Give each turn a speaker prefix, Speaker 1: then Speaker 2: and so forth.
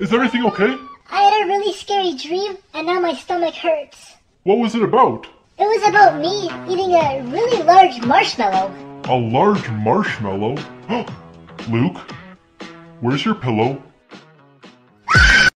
Speaker 1: Is everything okay?
Speaker 2: I had a really scary dream, and now my stomach hurts.
Speaker 1: What was it about?
Speaker 2: It was about me eating a really large marshmallow.
Speaker 1: A large marshmallow? Luke, where's your pillow?